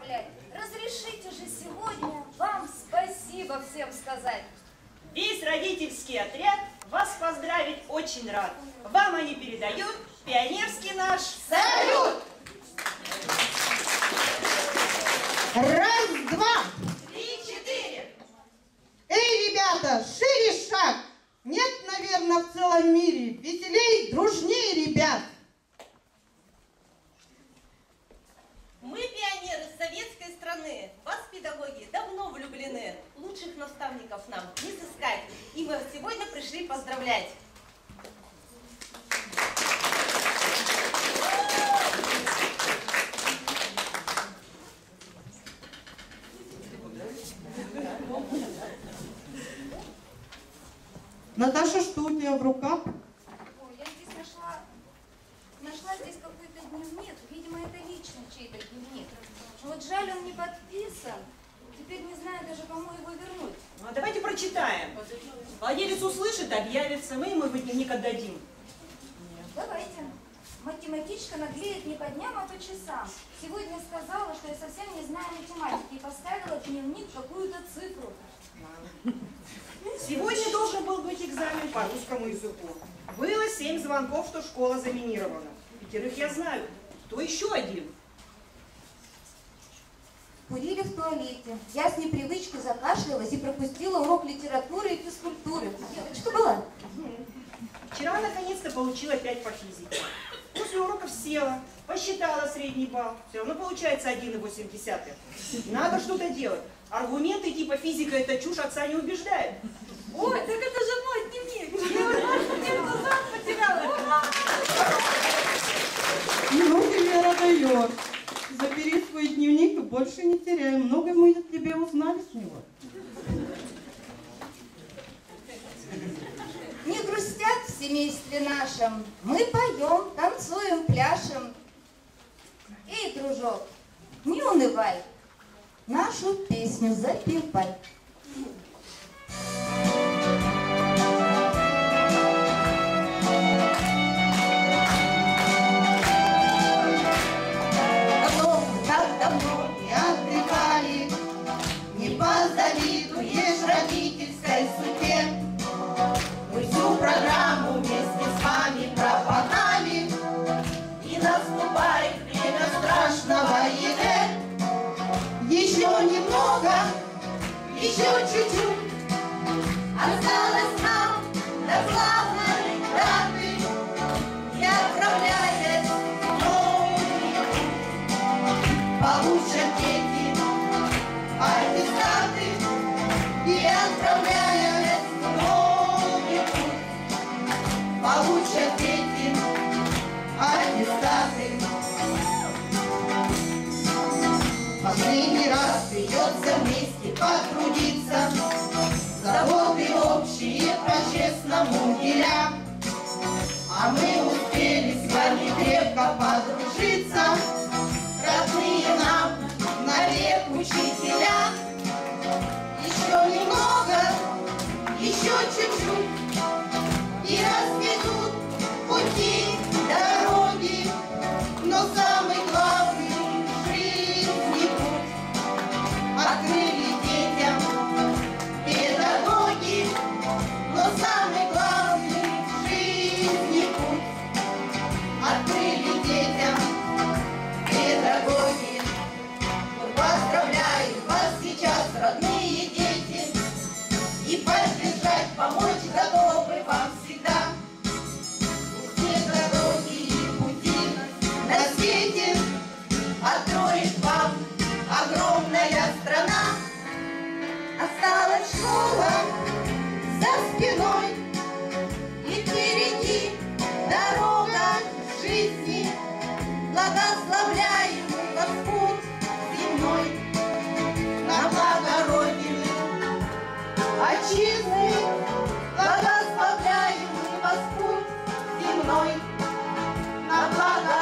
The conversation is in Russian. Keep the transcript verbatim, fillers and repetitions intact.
поздравлять. Разрешите же сегодня вам спасибо всем сказать. Весь родительский отряд вас поздравить очень рад. Вам они передают пионерский наш салют! Раз, два. Три, четыре. Эй, ребята, шире шаг. Нет, наверное, в целом мире веселей, дружнее ребят. Мы пионеры советской страны. Вас, педагоги, давно влюблены. Лучших наставников нам не сыскать. И мы сегодня пришли поздравлять. Наташа, что у тебя в руках? Ой, я здесь нашла, нашла здесь какой-то дневник. Видимо, это лично чей-то дневник. Но вот жаль, он не подписан. Теперь не знаю даже, кому его вернуть. Ну, а давайте прочитаем. Владелец услышит, объявится, мы ему его дневник отдадим. Давайте. Математичка наглеет не по дням, а по часам. Сегодня сказала, что я совсем не знаю математики и поставила в дневник какую-то цифру. Сегодня должен был быть экзамен по русскому языку. Было семь звонков, что школа заминирована. Пятерых я знаю. Кто еще один? Курили в туалете. Я с непривычки закашлялась и пропустила урок литературы и физкультуры. Девочка была. Вчера наконец-то получила пять по физике. После уроков села, посчитала средний балл. Все равно получается один и восемь десятых. Надо что-то делать. Аргументы типа физика это чушь отца не убеждают. Ой, так это же мой дневник. Я его где-то назад потеряла. Ура! Ну, Вера дает. Забери свой дневник и больше не теряй. Много мы о тебе узнали с него. Не грустят в семействе нашем. Мы поем, танцуем, пляшем. Эй, дружок, не унывай. Нашу песню запевай. Давно, так давно не отдыхали, не позавидуешь родительской суете. Мы всю программу вместе с вами пропахали, и наступает время страшного ЕГЭ. Еще немного, еще чуть-чуть осталось нам до славной даты. И отправляясь в новый путь, получат дети аттестаты. И отправляясь в новый путь, получат дети аттестаты. Последний раз придется вместе потрудиться, заботы общие по-честному деля. А мы успели с вами крепко подружиться, родные нам навек учителя. Еще немного, еще чуть-чуть, и расцветут пути, дороги, но самый главный в жизни путь открыли детям педагоги, но самый главный в жизни путь открыли детям педагоги. Поздравляю вас сейчас, родные дети, и поддержать, помочь готовы вам всегда. Все дороги и пути на свете откроет вам огромная страна. Осталась школа за спиной, и впереди дорога жизни. Благословляем вас путь земной на благо Родины, отчизны. Благословляем вас путь земной на благо